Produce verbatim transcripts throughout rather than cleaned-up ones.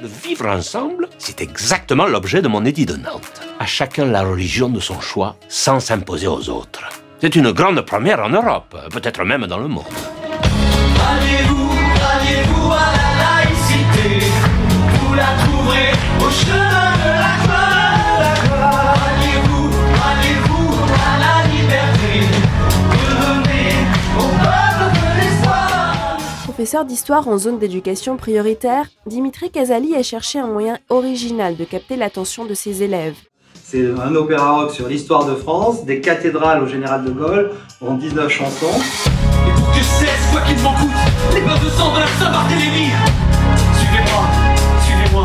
Le vivre ensemble, c'est exactement l'objet de mon édit de Nantes. À chacun la religion de son choix, sans s'imposer aux autres. C'est une grande première en Europe, peut-être même dans le monde. Alliez-vous, alliez-vous à la laïcité, vous la trouverez au chemin de la gloire. Alliez-vous, alliez-vous à la liberté, revenez au peuple de l'espoir. Professeur d'histoire en zone d'éducation prioritaire, Dimitri Casali a cherché un moyen original de capter l'attention de ses élèves. C'est un opéra rock sur l'histoire de France, des cathédrales au Général de Gaulle, en dix-neuf chansons. Et pour que cesse, quoi qu'il m'en coûte, les bains de sang de la Saint-Barthélemy. Suivez-moi, suivez-moi.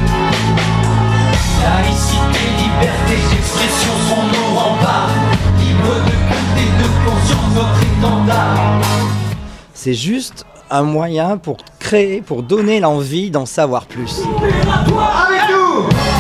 Laïcité, liberté d'expression sont nos remparts. Libre de culte et de conscience, notre étendard. C'est juste un moyen pour créer, pour donner l'envie d'en savoir plus. Avec nous.